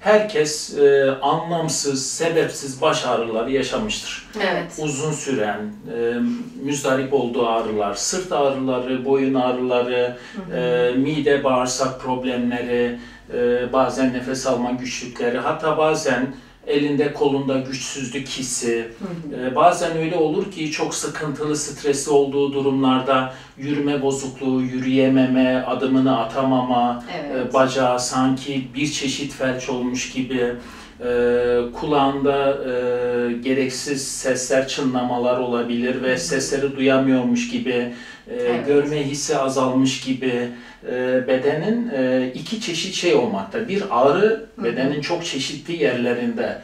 herkes anlamsız, sebepsiz baş ağrıları yaşamıştır. Evet. Uzun süren, müzdarip olduğu ağrılar, sırt ağrıları, boyun ağrıları, mide, bağırsak problemleri, bazen nefes alma güçlükleri, hatta bazen elinde kolunda güçsüzlük hissi, bazen öyle olur ki çok sıkıntılı, stresli olduğu durumlarda yürüme bozukluğu, yürüyememe, adımını atamama, bacağı sanki bir çeşit felç olmuş gibi, kulağında gereksiz sesler, çınlamalar olabilir ve sesleri duyamıyormuş gibi, görme hissi azalmış gibi, bedenin iki çeşit şey olmakta. Bir ağrı, bedenin çok çeşitli yerlerinde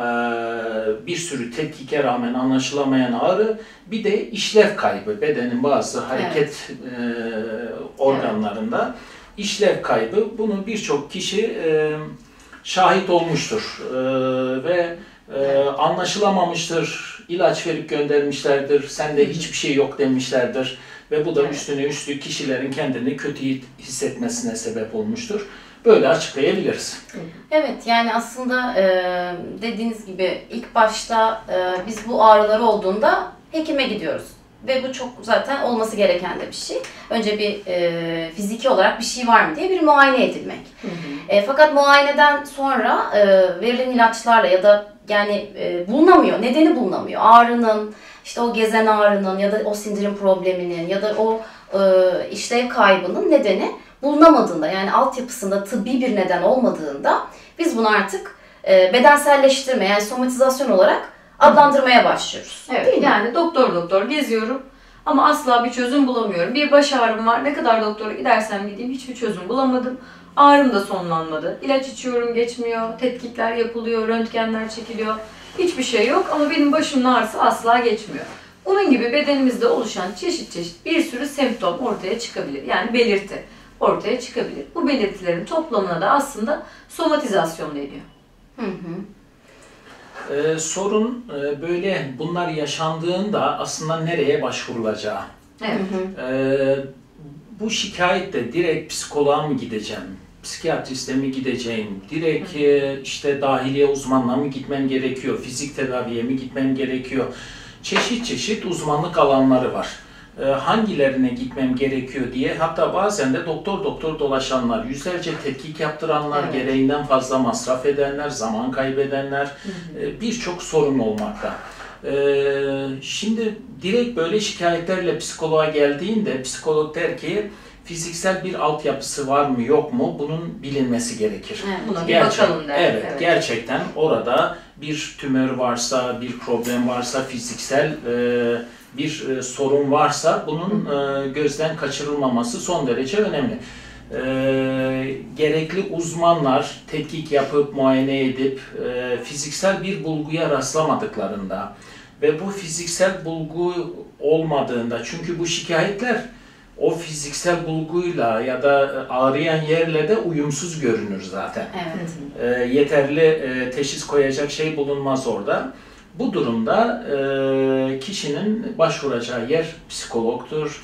bir sürü tetkike rağmen anlaşılamayan ağrı, bir de işlev kaybı, bedenin bazı hareket organlarında işlev kaybı. Bunu birçok kişi şahit olmuştur ve anlaşılamamıştır, ilaç verip göndermişlerdir, sende hiçbir şey yok demişlerdir ve bu da üstüne üstlük kişilerin kendini kötü hissetmesine sebep olmuştur. Böyle açıklayabiliriz. Evet, yani aslında dediğiniz gibi ilk başta biz bu ağrıları olduğunda hekime gidiyoruz. Ve bu çok zaten olması gereken de bir şey. Önce bir fiziki olarak bir şey var mı diye bir muayene edilmek. Fakat muayeneden sonra verilen ilaçlarla ya da yani bulunamıyor, nedeni bulunamıyor. Ağrının, işte o gezen ağrının ya da o sindirim probleminin ya da o işlev kaybının nedeni bulunamadığında, yani altyapısında tıbbi bir neden olmadığında biz bunu artık bedenselleştirme, yani somatizasyon olarak adlandırmaya başlıyoruz. Evet, yani doktor geziyorum ama asla bir çözüm bulamıyorum. Bir baş ağrım var, ne kadar doktora gidersem gideyim hiçbir çözüm bulamadım. Ağrım da sonlanmadı. İlaç içiyorum, geçmiyor, tetkikler yapılıyor, röntgenler çekiliyor. Hiçbir şey yok ama benim başımın ağrısı asla geçmiyor. Bunun gibi bedenimizde oluşan çeşit bir sürü semptom ortaya çıkabilir. Yani belirti ortaya çıkabilir. Bu belirtilerin toplamına da aslında somatizasyon deniyor. Sorun böyle bunlar yaşandığında aslında nereye başvurulacağı. Bu şikayette direkt psikoloğa mı gideceğim, psikiyatriste mi gideceğim, direkt işte dahiliye uzmanına mı gitmem gerekiyor, fizik tedaviye mi gitmem gerekiyor? Çeşit uzmanlık alanları var. Hangilerine gitmem gerekiyor diye, hatta bazen de doktor dolaşanlar, yüzlerce tetkik yaptıranlar, gereğinden fazla masraf edenler, zaman kaybedenler, birçok sorun olmakta. Şimdi direkt böyle şikayetlerle psikoloğa geldiğinde psikolog der ki fiziksel bir altyapısı var mı yok mu bunun bilinmesi gerekir. Buna bir bakalım der. Evet, gerçekten orada bir tümör varsa, bir problem varsa, fiziksel bir sorun varsa bunun gözden kaçırılmaması son derece önemli. Gerekli uzmanlar tetkik yapıp, muayene edip fiziksel bir bulguya rastlamadıklarında ve bu fiziksel bulgu olmadığında, çünkü bu şikayetler o fiziksel bulguyla ya da ağrıyan yerle de uyumsuz görünür zaten. Yeterli teşhis koyacak şey bulunmaz orada. Bu durumda kişinin başvuracağı yer psikologtur.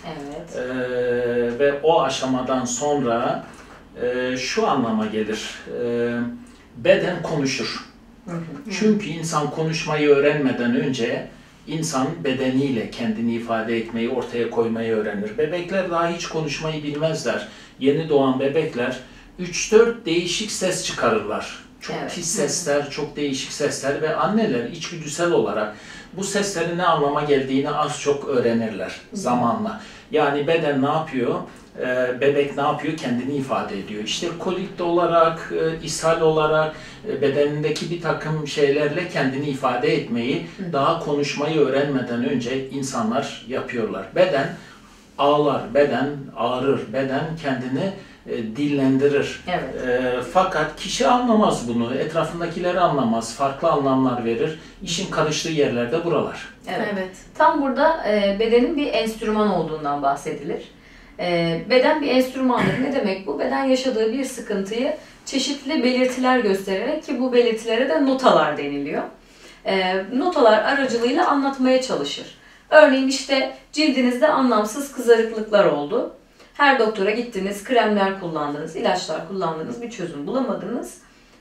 Ve o aşamadan sonra şu anlama gelir, beden konuşur. Çünkü insan konuşmayı öğrenmeden önce insan bedeniyle kendini ifade etmeyi, ortaya koymayı öğrenir. Bebekler daha hiç konuşmayı bilmezler. Yeni doğan bebekler 3-4 değişik ses çıkarırlar. Çok tiz sesler, çok değişik sesler ve anneler içgüdüsel olarak bu seslerin ne anlama geldiğini az çok öğrenirler zamanla. Yani beden ne yapıyor? Bebek ne yapıyor? Kendini ifade ediyor. İşte kolit olarak, ishal olarak, bedenindeki bir takım şeylerle kendini ifade etmeyi, daha konuşmayı öğrenmeden önce insanlar yapıyorlar. Beden ağlar, beden ağrır, beden kendini dillendirir. Fakat kişi anlamaz bunu, etrafındakileri anlamaz, farklı anlamlar verir. İşin karıştığı yerlerde buralar. Tam burada bedenin bir enstrüman olduğundan bahsedilir. Beden bir enstrümandır. Ne demek bu? Beden yaşadığı bir sıkıntıyı çeşitli belirtiler göstererek, ki bu belirtilere de notalar deniliyor. Notalar aracılığıyla anlatmaya çalışır. Örneğin işte cildinizde anlamsız kızarıklıklar oldu. Her doktora gittiniz, kremler kullandınız, ilaçlar kullandınız, bir çözüm bulamadınız.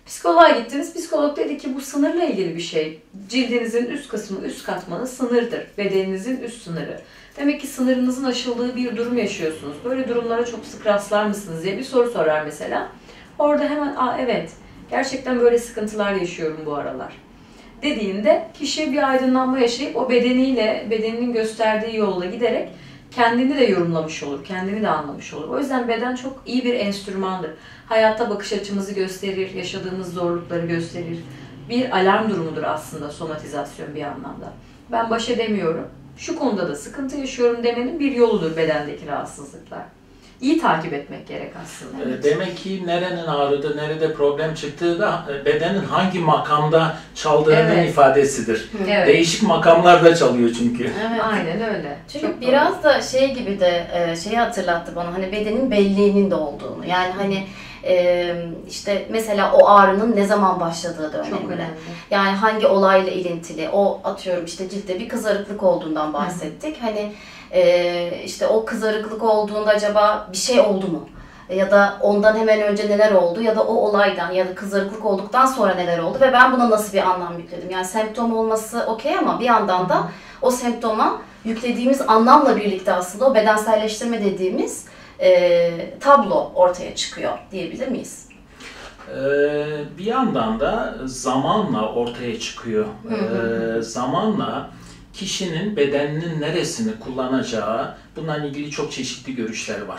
Psikoloğa gittiniz. Psikolog dedi ki bu sınırla ilgili bir şey. Cildinizin üst kısmı, üst katmanı sınırdır. Bedeninizin üst sınırı. Demek ki sınırınızın aşıldığı bir durum yaşıyorsunuz. Böyle durumlara çok sık rastlar mısınız diye bir soru sorar mesela. Orada hemen evet gerçekten böyle sıkıntılar yaşıyorum bu aralar dediğinde kişi bir aydınlanma yaşayıp o bedeniyle, bedeninin gösterdiği yolda giderek kendini de yorumlamış olur, kendini de anlamış olur. O yüzden beden çok iyi bir enstrümandır. Hayatta bakış açımızı gösterir, yaşadığımız zorlukları gösterir. Bir alarm durumudur aslında somatizasyon bir anlamda. Ben baş edemiyorum, şu konuda da sıkıntı yaşıyorum demenin bir yoludur bedendeki rahatsızlıklar. İyi takip etmek gerek aslında. Demek ki nerenin ağrıdı, nerede problem çıktığı da bedenin hangi makamda çaldığının ifadesidir. Evet. Değişik makamlarda çalıyor çünkü. Evet. Aynen öyle. Çünkü Çok biraz da şey gibi de şeyi hatırlattı bana, hani bedenin belliğinin de olduğunu. Yani hani işte mesela o ağrının ne zaman başladığı da önemli. Çok önemli. Yani hangi olayla ilintili, o atıyorum işte ciltte bir kızarıklık olduğundan bahsettik. Hani işte o kızarıklık olduğunda acaba bir şey oldu mu? Ya da ondan hemen önce neler oldu ya da o olaydan ya da kızarıklık olduktan sonra neler oldu ve ben buna nasıl bir anlam yükledim? Yani semptom olması okey ama bir yandan da o semptoma yüklediğimiz anlamla birlikte aslında o bedenselleştirme dediğimiz tablo ortaya çıkıyor diyebilir miyiz? Bir yandan da zamanla ortaya çıkıyor. Zamanla kişinin bedeninin neresini kullanacağı, bununla ilgili çok çeşitli görüşler var.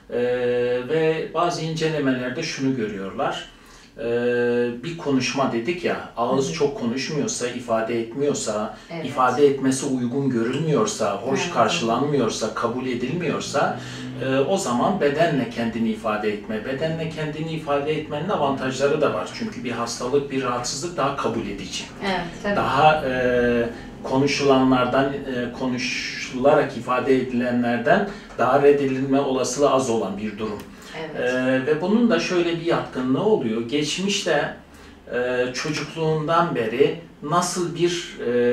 Ve bazı incelemelerde şunu görüyorlar. Bir konuşma dedik ya, ağız çok konuşmuyorsa, ifade etmiyorsa, ifade etmesi uygun görülmüyorsa, hoş karşılanmıyorsa, kabul edilmiyorsa, o zaman bedenle kendini ifade etme. Bedenle kendini ifade etmenin avantajları da var. Çünkü bir hastalık, bir rahatsızlık daha kabul edici. Evet, tabii. Daha konuşulanlardan, konuşularak ifade edilenlerden daha reddedilme olasılığı az olan bir durum. Evet. Ve bunun da şöyle bir yatkınlığı oluyor. Geçmişte çocukluğundan beri nasıl bir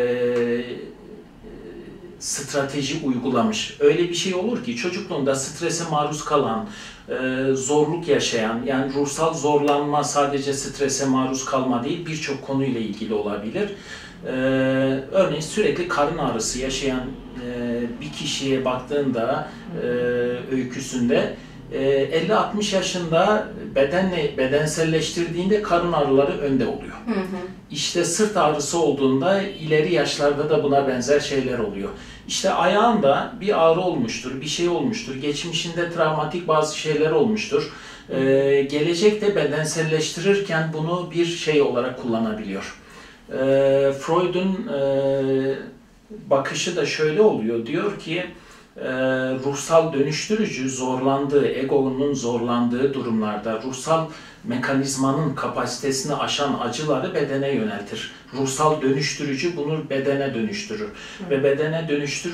strateji uygulamış. Öyle bir şey olur ki çocukluğunda strese maruz kalan, zorluk yaşayan, yani ruhsal zorlanma sadece strese maruz kalma değil, birçok konuyla ilgili olabilir. Örneğin sürekli karın ağrısı yaşayan bir kişiye baktığında öyküsünde 50-60 yaşında bedenselleştirdiğinde karın ağrıları önde oluyor. İşte sırt ağrısı olduğunda ileri yaşlarda da buna benzer şeyler oluyor. İşte ayağında bir ağrı olmuştur, bir şey olmuştur, geçmişinde travmatik bazı şeyler olmuştur. Gelecekte bedenselleştirirken bunu bir şey olarak kullanabiliyor. Freud'un bakışı da şöyle oluyor, diyor ki ruhsal dönüştürücü zorlandığı, egonun zorlandığı durumlarda ruhsal mekanizmanın kapasitesini aşan acıları bedene yöneltir. Ruhsal dönüştürücü bunu bedene dönüştürür. Ve bedene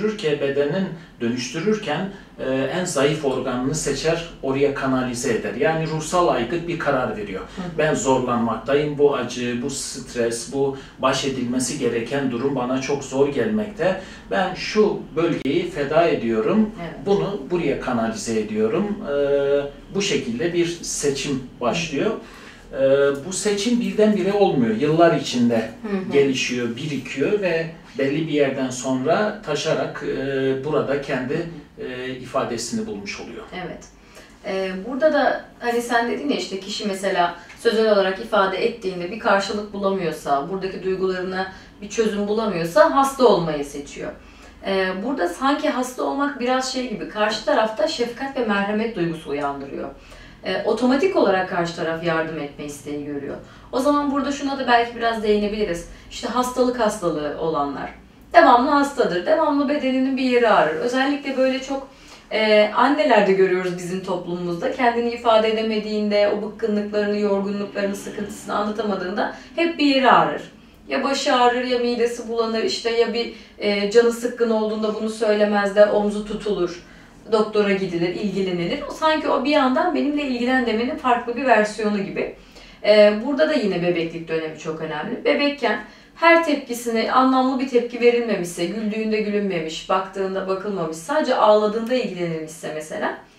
dönüştürürken en zayıf organını seçer, oraya kanalize eder. Yani ruhsal aygıt bir karar veriyor. Ben zorlanmaktayım, bu acı, bu stres, bu baş edilmesi gereken durum bana çok zor gelmekte. Ben şu bölgeyi feda ediyorum, bunu buraya kanalize ediyorum. Bu şekilde bir seçim başlıyor. Bu seçim birdenbire olmuyor. Yıllar içinde gelişiyor, birikiyor ve belli bir yerden sonra taşarak burada kendi ifadesini bulmuş oluyor. Evet. Burada da hani sen dedin ya işte kişi mesela sözel olarak ifade ettiğinde bir karşılık bulamıyorsa, buradaki duygularına bir çözüm bulamıyorsa hasta olmayı seçiyor. Burada sanki hasta olmak biraz şey gibi, karşı tarafta şefkat ve merhamet duygusu uyandırıyor. Otomatik olarak karşı taraf yardım etme isteği görüyor. O zaman burada şuna da belki biraz değinebiliriz. İşte hastalığı olanlar devamlı hastadır, devamlı bedeninin bir yeri ağrır. Özellikle böyle çok annelerde görüyoruz bizim toplumumuzda. Kendini ifade edemediğinde, o bıkkınlıklarını, yorgunluklarını, sıkıntısını anlatamadığında hep bir yeri ağrır. Ya başı ağrır, ya midesi bulanır, işte ya bir canı sıkkın olduğunda bunu söylemez de omzu tutulur. Doktora gidilir, ilgilenilir. Sanki o bir yandan benimle ilgilen demenin farklı bir versiyonu gibi. Burada da yine bebeklik dönemi çok önemli. Bebekken her tepkisine anlamlı bir tepki verilmemişse, güldüğünde gülünmemiş, baktığında bakılmamış, sadece ağladığında ilgilenilmişse mesela,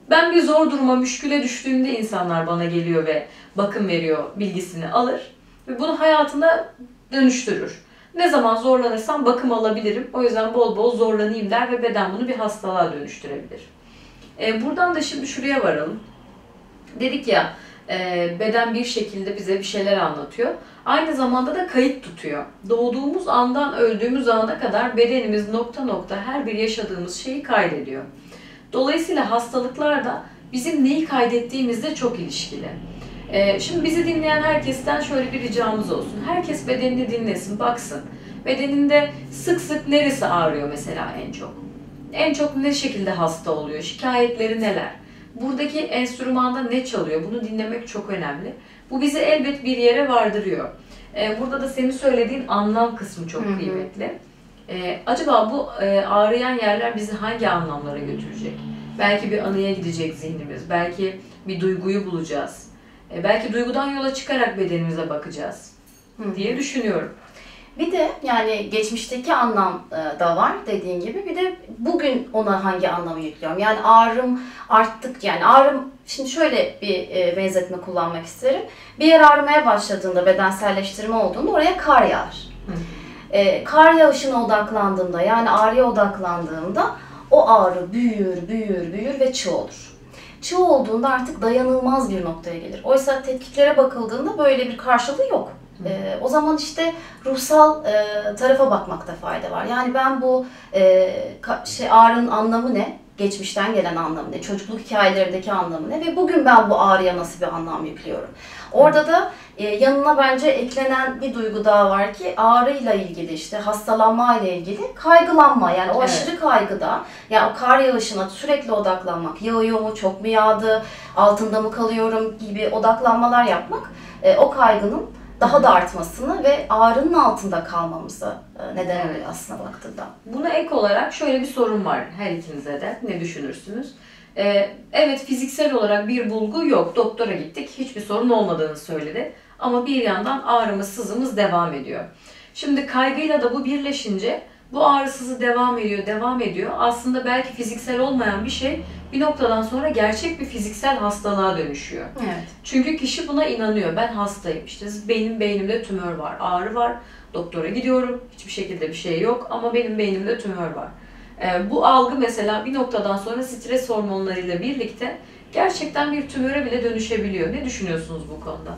Ben bir zor duruma, müşküle düştüğümde insanlar bana geliyor ve bakım veriyor bilgisini alır ve bunu hayatında dönüştürür. Ne zaman zorlanırsam bakım alabilirim. O yüzden bol bol zorlanayım der ve beden bunu bir hastalığa dönüştürebilir. Buradan da şimdi şuraya varalım. Dedik ya, beden bir şekilde bize bir şeyler anlatıyor. Aynı zamanda da kayıt tutuyor. Doğduğumuz andan öldüğümüz ana kadar bedenimiz nokta nokta her bir yaşadığımız şeyi kaydediyor. Dolayısıyla hastalıklar da bizim neyi kaydettiğimizle çok ilişkili. Şimdi bizi dinleyen herkesten şöyle bir ricamız olsun. Herkes bedenini dinlesin, baksın. Bedeninde sık sık neresi ağrıyor mesela en çok? En çok ne şekilde hasta oluyor? Şikayetleri neler? Buradaki enstrümanda ne çalıyor? Bunu dinlemek çok önemli. Bu bizi elbet bir yere vardırıyor. Burada da senin söylediğin anlam kısmı çok kıymetli. Acaba bu ağrıyan yerler bizi hangi anlamlara götürecek? Belki bir anıya gidecek zihnimiz, belki bir duyguyu bulacağız. Belki duygudan yola çıkarak bedenimize bakacağız diye düşünüyorum. Bir de yani geçmişteki anlam da var dediğin gibi. Bir de bugün ona hangi anlamı yüklüyorum? Yani ağrım arttık, yani ağrım, şimdi şöyle bir benzetme kullanmak isterim. Bir yer ağrımaya başladığında, bedenselleştirme olduğunda oraya kar yağar. Kar yağışına odaklandığımda, yani ağrıya odaklandığımda o ağrı büyür, büyür, büyür ve çığ olur. Çığ olduğunda artık dayanılmaz bir noktaya gelir. Oysa tetkiklere bakıldığında böyle bir karşılığı yok. O zaman işte ruhsal tarafa bakmakta fayda var. Yani ben bu ağrının anlamı ne? Geçmişten gelen anlamı ne? Çocukluk hikayelerindeki anlamı ne? Ve bugün ben bu ağrıya nasıl bir anlam yüklüyorum? Orada da yanına bence eklenen bir duygu daha var ki ağrıyla ilgili, işte hastalanma ile ilgili kaygılanma. Yani o aşırı kaygıda, yani o kar yağışına sürekli odaklanmak, yağıyor mu, çok mu yağdı, altında mı kalıyorum gibi odaklanmalar yapmak o kaygının daha da artmasını ve ağrının altında kalmamıza neden oluyor aslına baktığında. Buna ek olarak şöyle bir sorun var her ikinize de. Ne düşünürsünüz? Evet, fiziksel olarak bir bulgu yok. Doktora gittik, hiçbir sorun olmadığını söyledi. Ama bir yandan ağrımız, sızımız devam ediyor. Şimdi kaygıyla da bu birleşince bu ağrı sızı devam ediyor, devam ediyor. Aslında belki fiziksel olmayan bir şey bir noktadan sonra gerçek bir fiziksel hastalığa dönüşüyor. Evet. Çünkü kişi buna inanıyor. Ben hastayım. İşte beynimde tümör var, ağrı var. Doktora gidiyorum. Hiçbir şekilde bir şey yok ama benim beynimde tümör var. Bu algı mesela bir noktadan sonra stres hormonlarıyla birlikte gerçekten bir tümöre bile dönüşebiliyor. Ne düşünüyorsunuz bu konuda?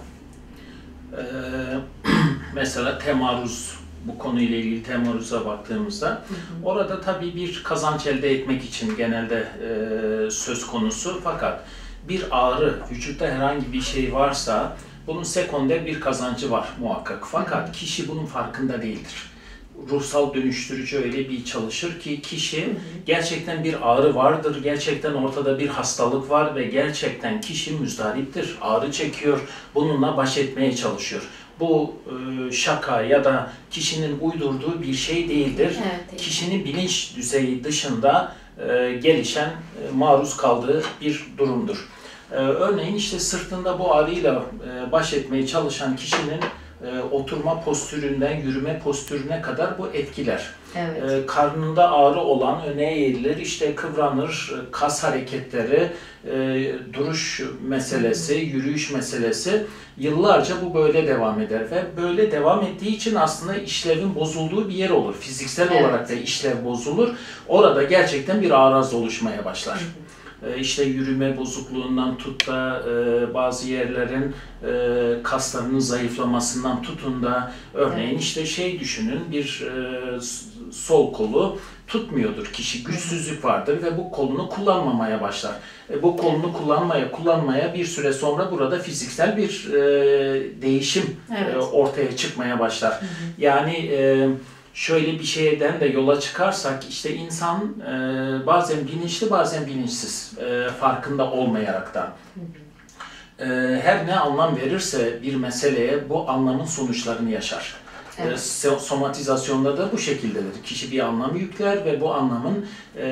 Mesela temarruz, bu konuyla ilgili temarruza baktığımızda orada tabii bir kazanç elde etmek için genelde söz konusu, fakat bir ağrı, vücutta herhangi bir şey varsa bunun sekonder bir kazancı var muhakkak, fakat kişi bunun farkında değildir. Ruhsal dönüştürücü öyle bir çalışır ki kişi gerçekten bir ağrı vardır, gerçekten ortada bir hastalık var ve gerçekten kişi müzdariptir, ağrı çekiyor, bununla baş etmeye çalışıyor. Bu şaka ya da kişinin uydurduğu bir şey değildir. Evet, değil. Kişinin bilinç düzeyi dışında gelişen, maruz kaldığı bir durumdur. Örneğin işte sırtında bu ağrıyla baş etmeye çalışan kişinin oturma postüründen yürüme postürüne kadar bu etkiler. Evet. Karnında ağrı olan öne eğilir, işte kıvranır, kas hareketleri, duruş meselesi, yürüyüş meselesi, yıllarca bu böyle devam eder ve böyle devam ettiği için aslında işlevin bozulduğu bir yer olur. Fiziksel olarak da işlev bozulur. Orada gerçekten bir araz oluşmaya başlar. İşte yürüme bozukluğundan tut da bazı yerlerin kaslarının zayıflamasından tutun da örneğin işte şey düşünün, bir sol kolu tutmuyordur kişi, güçsüzlük vardır ve bu kolunu kullanmamaya başlar. Bu kolunu kullanmaya bir süre sonra burada fiziksel bir değişim ortaya çıkmaya başlar. Yani şöyle bir şeyden de yola çıkarsak, işte insan bazen bilinçli bazen bilinçsiz, farkında olmayaraktan her ne anlam verirse bir meseleye bu anlamın sonuçlarını yaşar. Evet. Somatizasyonda da bu şekildedir. Kişi bir anlam yükler ve bu anlamın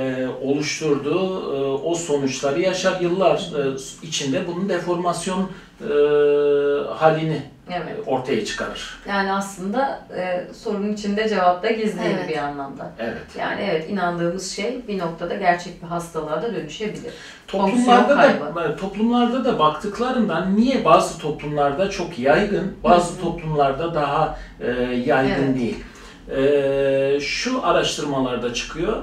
oluşturduğu o sonuçları yaşar. Yıllar içinde bunun deformasyon halini Evet. ortaya çıkarır. Yani aslında sorunun içinde cevap da gizliydi Evet. bir anlamda. Evet. Yani evet, inandığımız şey bir noktada gerçek bir hastalığa da dönüşebilir. Toplumlarda da baktıklarından niye bazı toplumlarda çok yaygın, bazı toplumlarda daha yaygın Evet. değil. Şu araştırmalarda çıkıyor.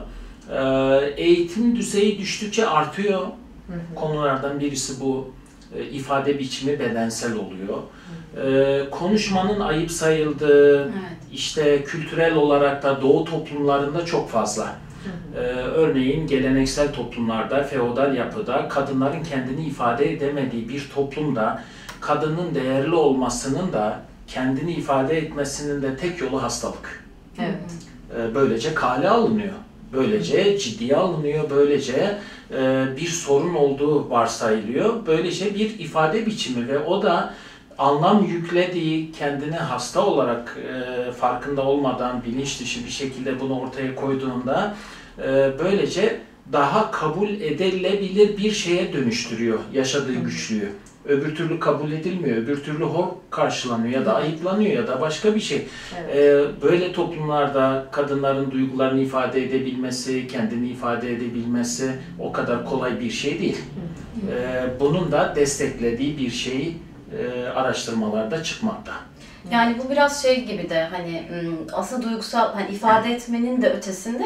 Eğitim düzeyi düştükçe artıyor. Konulardan birisi bu. İfade biçimi bedensel oluyor. Konuşmanın ayıp sayıldığı, Evet. işte kültürel olarak da doğu toplumlarında çok fazla. Örneğin geleneksel toplumlarda, feodal yapıda kadınların kendini ifade edemediği bir toplumda kadının değerli olmasının da kendini ifade etmesinin de tek yolu hastalık. Evet. Böylece kale alınıyor. Böylece ciddiye alınıyor. Böylece bir sorun olduğu varsayılıyor. Böylece bir ifade biçimi ve o da anlam yüklediği, kendini hasta olarak farkında olmadan bilinç dışı bir şekilde bunu ortaya koyduğunda böylece daha kabul edilebilir bir şeye dönüştürüyor yaşadığı güçlüğü. Öbür türlü kabul edilmiyor, öbür türlü hor karşılanıyor ya da ayıplanıyor ya da başka bir şey. Evet. Böyle toplumlarda kadınların duygularını ifade edebilmesi, kendini ifade edebilmesi o kadar kolay bir şey değil. Bunun da desteklediği bir şey araştırmalarda çıkmakta. Yani bu biraz şey gibi de hani aslında duygusal hani ifade etmenin de ötesinde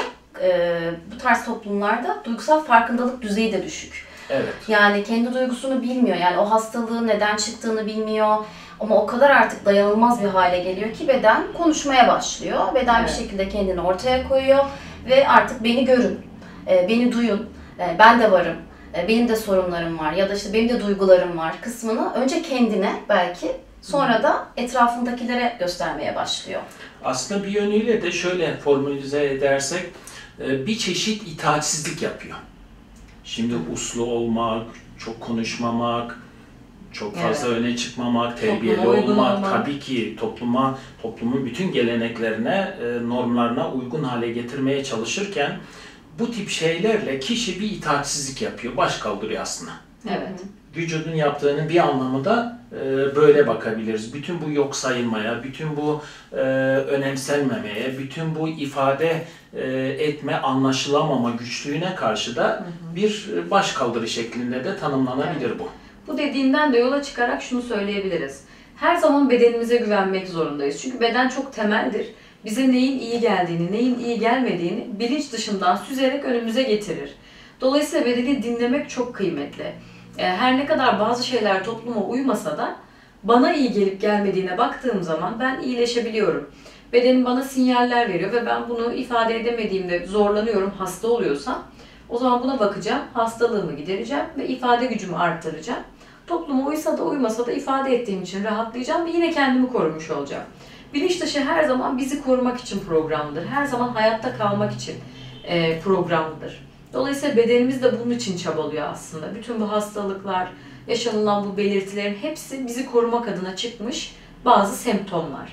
bu tarz toplumlarda duygusal farkındalık düzeyi de düşük. Evet. Yani kendi duygusunu bilmiyor. Yani o hastalığın neden çıktığını bilmiyor. Ama o kadar artık dayanılmaz bir hale geliyor ki beden konuşmaya başlıyor. Beden bir şekilde kendini ortaya koyuyor ve artık beni görün, beni duyun, ben de varım, benim de sorunlarım var ya da işte benim de duygularım var kısmını önce kendine belki sonra da etrafındakilere göstermeye başlıyor. Aslında bir yönüyle de şöyle formülize edersek bir çeşit itaatsizlik yapıyor. Şimdi uslu olmak, çok konuşmamak, çok fazla öne çıkmamak, terbiyeli olmak, tabii ki toplumun bütün geleneklerine, normlarına uygun hale getirmeye çalışırken bu tip şeylerle kişi bir itaatsizlik yapıyor, baş kaldırıyor aslında. Evet. Vücudun yaptığının bir anlamı da böyle bakabiliriz. Bütün bu yok sayılmaya, bütün bu önemsenmemeye, bütün bu ifade etme, anlaşılamama güçlüğüne karşı da bir başkaldırı şeklinde de tanımlanabilir bu. Bu dediğinden de yola çıkarak şunu söyleyebiliriz. Her zaman bedenimize güvenmek zorundayız. Çünkü beden çok temeldir. Bize neyin iyi geldiğini, neyin iyi gelmediğini bilinç dışından süzerek önümüze getirir. Dolayısıyla bedeni dinlemek çok kıymetli. Her ne kadar bazı şeyler topluma uymasa da bana iyi gelip gelmediğine baktığım zaman ben iyileşebiliyorum. Bedenim bana sinyaller veriyor ve ben bunu ifade edemediğimde zorlanıyorum, hasta oluyorsam o zaman buna bakacağım, hastalığımı gidereceğim ve ifade gücümü arttıracağım. Topluma uysa da uymasa da ifade ettiğim için rahatlayacağım ve yine kendimi korumuş olacağım. Bilinç dışı her zaman bizi korumak için programlıdır. Her zaman hayatta kalmak için programlıdır. Dolayısıyla bedenimiz de bunun için çabalıyor aslında. Bütün bu hastalıklar, yaşanılan bu belirtilerin hepsi bizi korumak adına çıkmış bazı semptomlar.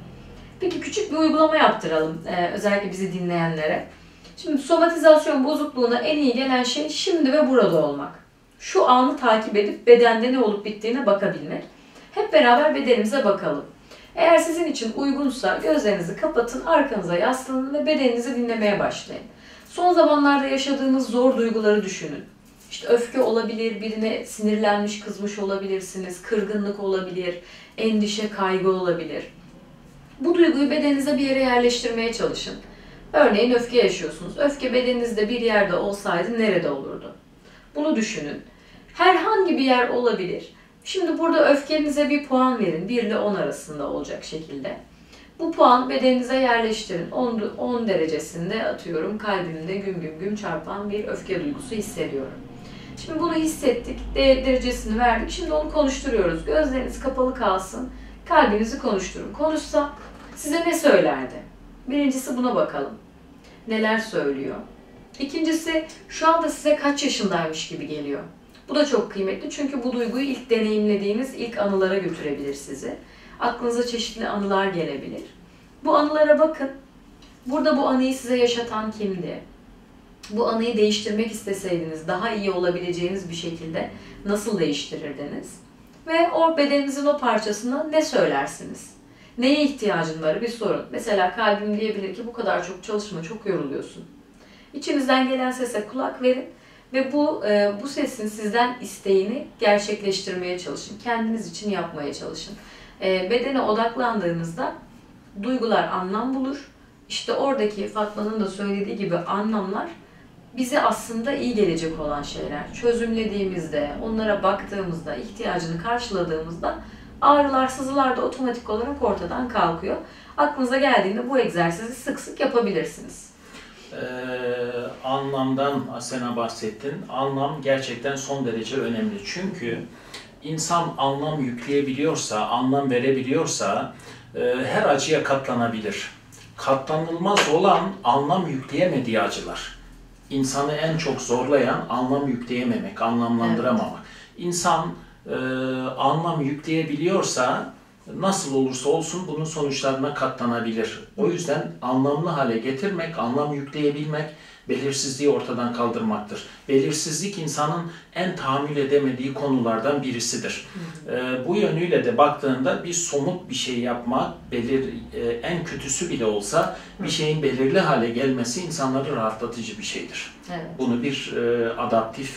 Peki küçük bir uygulama yaptıralım özellikle bizi dinleyenlere. Şimdi somatizasyon bozukluğuna en iyi gelen şey şimdi ve burada olmak. Şu anı takip edip bedende ne olup bittiğine bakabilmek. Hep beraber bedenimize bakalım. Eğer sizin için uygunsa gözlerinizi kapatın, arkanıza yaslanın ve bedeninizi dinlemeye başlayın. Son zamanlarda yaşadığınız zor duyguları düşünün. İşte öfke olabilir, birine sinirlenmiş, kızmış olabilirsiniz, kırgınlık olabilir, endişe, kaygı olabilir. Bu duyguyu bedeninize bir yere yerleştirmeye çalışın. Örneğin öfke yaşıyorsunuz. Öfke bedeninizde bir yerde olsaydı nerede olurdu? Bunu düşünün. Herhangi bir yer olabilir. Şimdi burada öfkenize bir puan verin. 1 ile 10 arasında olacak şekilde. Bu puan bedeninize yerleştirin. 10 derecesinde atıyorum kalbimde güm güm güm çarpan bir öfke duygusu hissediyorum. Şimdi bunu hissettik. Derecesini verdik. Şimdi onu konuşturuyoruz. Gözleriniz kapalı kalsın. Kalbinizi konuşturun. Konuşsa size ne söylerdi? Birincisi buna bakalım. Neler söylüyor? İkincisi şu anda size kaç yaşındaymış gibi geliyor? Bu da çok kıymetli çünkü bu duyguyu ilk deneyimlediğiniz ilk anılara götürebilir sizi. Aklınıza çeşitli anılar gelebilir. Bu anılara bakın. Burada bu anıyı size yaşatan kimdi? Bu anıyı değiştirmek isteseydiniz daha iyi olabileceğiniz bir şekilde nasıl değiştirirdiniz? Ve o bedeninizin o parçasına ne söylersiniz? Neye ihtiyacın var bir sorun. Mesela kalbim diyebilir ki bu kadar çok çalışma, çok yoruluyorsun. İçinizden gelen sese kulak verin ve bu sesin sizden isteğini gerçekleştirmeye çalışın. Kendiniz için yapmaya çalışın. Bedene odaklandığınızda duygular anlam bulur. İşte oradaki Fatma'nın da söylediği gibi anlamlar bize aslında iyi gelecek olan şeyler. Çözümlediğimizde, onlara baktığımızda, ihtiyacını karşıladığımızda ağrılar, sızılar da otomatik olarak ortadan kalkıyor. Aklınıza geldiğinde bu egzersizi sık sık yapabilirsiniz. Anlamdan Asena bahsettin. Anlam gerçekten son derece önemli. Çünkü insan anlam yükleyebiliyorsa, anlam verebiliyorsa her acıya katlanabilir. Katlanılmaz olan anlam yükleyemediği acılar. İnsanı en çok zorlayan anlam yükleyememek, anlamlandıramamak. Evet. İnsan anlam yükleyebiliyorsa nasıl olursa olsun bunun sonuçlarına katlanabilir. O yüzden anlamlı hale getirmek, anlam yükleyebilmek, belirsizliği ortadan kaldırmaktır. Belirsizlik insanın en tahammül edemediği konulardan birisidir. Bu yönüyle de baktığında bir somut bir şey yapmak, en kötüsü bile olsa bir şeyin belirli hale gelmesi insanları rahatlatıcı bir şeydir. Evet. Bunu bir adaptif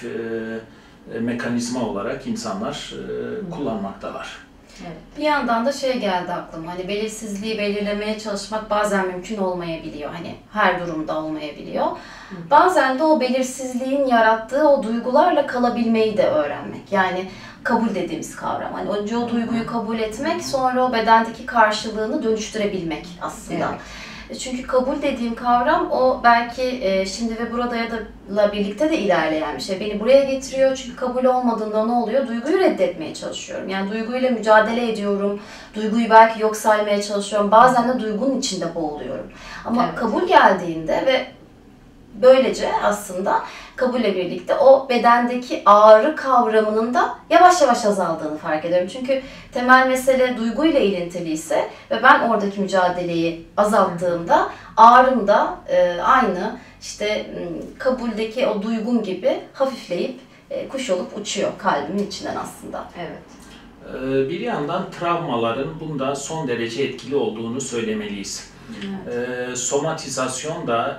mekanizma olarak insanlar kullanmaktalar. Evet. Bir yandan da şey geldi aklıma, hani belirsizliği belirlemeye çalışmak bazen mümkün olmayabiliyor, hani her durumda olmayabiliyor. Bazen de o belirsizliğin yarattığı o duygularla kalabilmeyi de öğrenmek. Yani kabul dediğimiz kavram. Hani önce o duyguyu kabul etmek, sonra o bedendeki karşılığını dönüştürebilmek aslında. Evet. Çünkü kabul dediğim kavram o belki şimdi ve burada ya da birlikte de ilerleyen bir şey. Beni buraya getiriyor çünkü kabul olmadığında ne oluyor? Duyguyu reddetmeye çalışıyorum. Yani duyguyla mücadele ediyorum. Duyguyu belki yok saymaya çalışıyorum. Bazen de duygunun içinde boğuluyorum. Ama evet, kabul geldiğinde ve böylece aslında kabulle birlikte o bedendeki ağrı kavramının da yavaş yavaş azaldığını fark ediyorum. Çünkü temel mesele duyguyla ilintiliyse ve ben oradaki mücadeleyi azalttığımda ağrım da aynı işte kabuldeki o duygum gibi hafifleyip kuş olup uçuyor kalbimin içinden aslında. Evet. Bir yandan travmaların bunda son derece etkili olduğunu söylemeliyiz. Evet. Somatizasyon da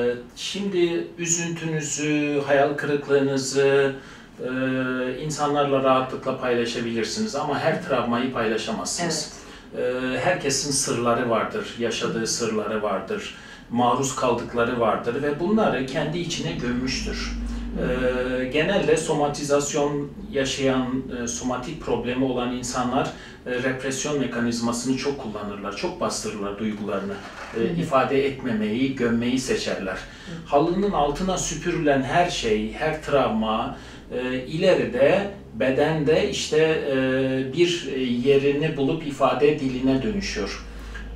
şimdi üzüntünüzü, hayal kırıklığınızı insanlarla rahatlıkla paylaşabilirsiniz ama her travmayı paylaşamazsınız. Evet. Herkesin sırları vardır, yaşadığı sırları vardır, maruz kaldıkları vardır ve bunları kendi içine gömmüştür. Genelde somatizasyon yaşayan, somatik problemi olan insanlar represyon mekanizmasını çok kullanırlar, çok bastırırlar duygularını, ifade etmemeyi, gömmeyi seçerler. Halının altına süpürülen her şey, her travma ileride bedende işte bir yerini bulup ifade diline dönüşüyor.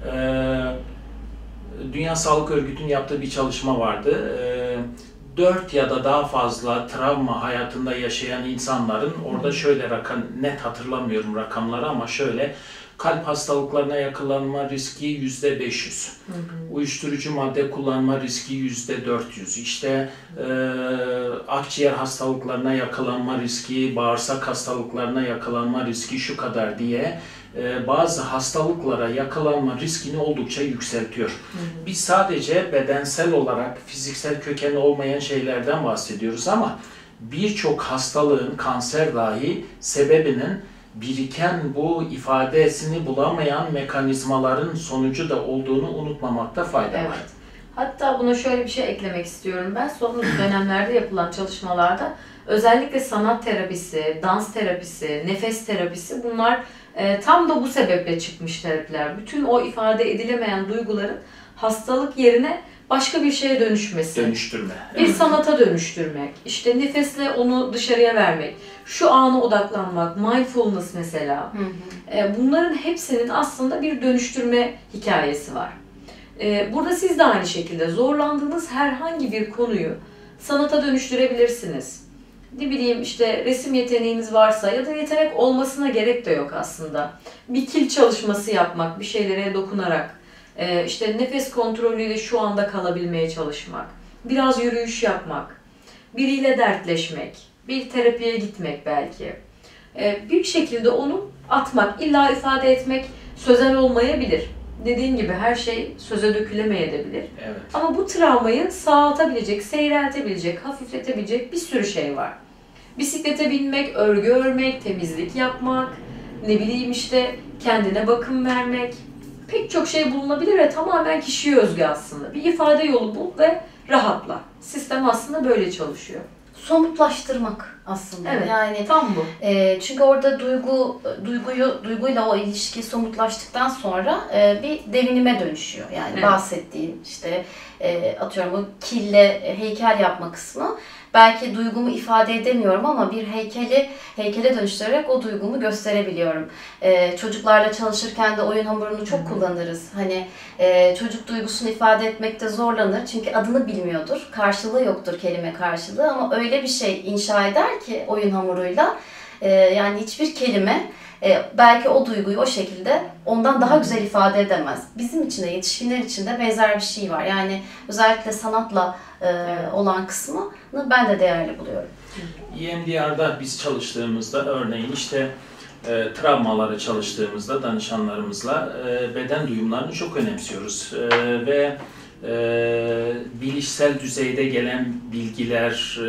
Dünya Sağlık Örgütü'nün yaptığı bir çalışma vardı. 4 ya da daha fazla travma hayatında yaşayan insanların orada şöyle net hatırlamıyorum rakamları ama şöyle kalp hastalıklarına yakalanma riski %500, uyuşturucu madde kullanma riski %400, işte akciğer hastalıklarına yakalanma riski, bağırsak hastalıklarına yakalanma riski şu kadar diye bazı hastalıklara yakalanma riskini oldukça yükseltiyor. Biz sadece bedensel olarak fiziksel kökeni olmayan şeylerden bahsediyoruz ama birçok hastalığın, kanser dahi sebebinin biriken bu ifadesini bulamayan mekanizmaların sonucu da olduğunu unutmamakta fayda var. Evet. Hatta buna şöyle bir şey eklemek istiyorum ben. Son dönemlerde yapılan çalışmalarda özellikle sanat terapisi, dans terapisi, nefes terapisi bunlar tam da bu sebeple çıkmış terapiler. Bütün o ifade edilemeyen duyguların hastalık yerine başka bir şeye dönüşmesi. Dönüştürme. Bir sanata dönüştürmek. İşte nefesle onu dışarıya vermek. Şu ana odaklanmak. Mindfulness mesela. Bunların hepsinin aslında bir dönüştürme hikayesi var. Burada siz de aynı şekilde zorlandığınız herhangi bir konuyu sanata dönüştürebilirsiniz. Ne bileyim işte resim yeteneğiniz varsa ya da yetenek olmasına gerek de yok aslında. Bir kil çalışması yapmak, bir şeylere dokunarak, işte nefes kontrolüyle şu anda kalabilmeye çalışmak, biraz yürüyüş yapmak, biriyle dertleşmek, bir terapiye gitmek belki. bir şekilde onu atmak, illa ifade etmek sözel olmayabilir. Dediğin gibi her şey söze dökülemeyebilir. Evet. Ama bu travmayı sağaltabilecek, seyreltebilecek, hafifletebilecek bir sürü şey var. Bisiklete binmek, örgü örmek, temizlik yapmak, ne bileyim işte kendine bakım vermek. Pek çok şey bulunabilir ve tamamen kişiye özgü aslında. Bir ifade yolu bul ve rahatla. Sistem aslında böyle çalışıyor. Somutlaştırmak aslında. Evet, Yani tam bu. çünkü orada duyguyla o ilişki somutlaştıktan sonra bir devinime dönüşüyor. Yani Evet. bahsettiğim işte atıyorum bu kille heykel yapma kısmı. Belki duygumu ifade edemiyorum ama bir heykele dönüştürerek o duygumu gösterebiliyorum. Çocuklarla çalışırken de oyun hamurunu çok kullanırız. Hani çocuk duygusunu ifade etmekte zorlanır çünkü adını bilmiyordur, karşılığı yoktur, kelime karşılığı, ama öyle bir şey inşa eder ki oyun hamuruyla, yani hiçbir kelime belki o duyguyu o şekilde ondan daha güzel ifade edemez. Bizim için de, yetişkinler için de benzer bir şey var. Yani özellikle sanatla olan kısmını ben de değerli buluyorum. EMDR'da biz çalıştığımızda örneğin işte travmaları çalıştığımızda danışanlarımızla beden duyumlarını çok önemsiyoruz. Ve bilişsel düzeyde gelen bilgiler,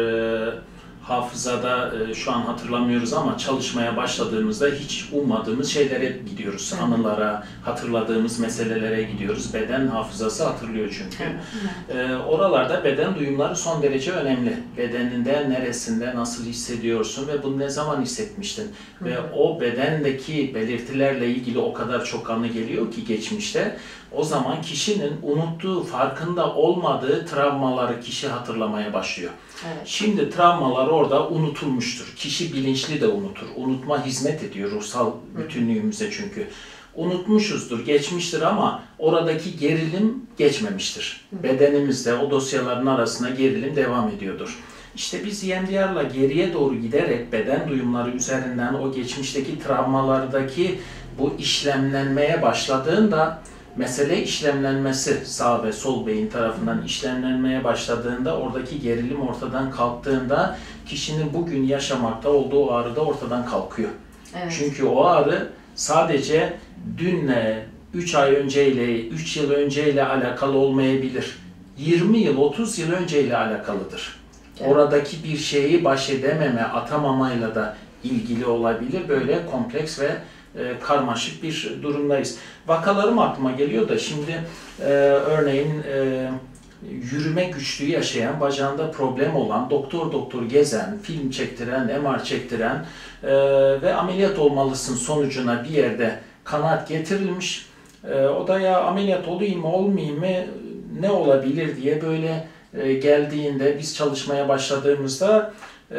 hafızada şu an hatırlamıyoruz ama çalışmaya başladığımızda hiç ummadığımız şeylere gidiyoruz. Evet. Anılara, hatırladığımız meselelere gidiyoruz. Beden hafızası hatırlıyor çünkü. Oralarda beden duyumları son derece önemli. Bedeninde, neresinde, nasıl hissediyorsun ve bunu ne zaman hissetmiştin? Ve o bedendeki belirtilerle ilgili o kadar çok anı geliyor ki geçmişte. O zaman kişinin unuttuğu, farkında olmadığı travmaları kişi hatırlamaya başlıyor. Evet. Şimdi travmalar orada unutulmuştur. Kişi bilinçli de unutur. Unutma hizmet ediyor ruhsal bütünlüğümüze çünkü. Unutmuşuzdur, geçmiştir ama oradaki gerilim geçmemiştir. Bedenimizde o dosyaların arasında gerilim devam ediyordur. İşte biz EMDR'la geriye doğru giderek beden duyumları üzerinden o geçmişteki travmalardaki bu işlemlenmeye başladığında, mesele işlemlenmesi sağ ve sol beyin tarafından işlemlenmeye başladığında, oradaki gerilim ortadan kalktığında kişinin bugün yaşamakta olduğu ağrı da ortadan kalkıyor. Evet. Çünkü o ağrı sadece dünle, 3 ay önceyle, 3 yıl önceyle alakalı olmayabilir. 20 yıl, 30 yıl önceyle alakalıdır. Evet. Oradaki bir şeyi baş edememe, atamamayla da ilgili olabilir. Böyle kompleks ve karmaşık bir durumdayız. Vakalarım aklıma geliyor da şimdi örneğin yürüme güçlüğü yaşayan, bacağında problem olan, doktor gezen, film çektiren, MR çektiren ve ameliyat olmalısın sonucuna bir yerde kanaat getirilmiş. O da ya ameliyat olayım mı olmayayım mı, ne olabilir diye böyle geldiğinde, biz çalışmaya başladığımızda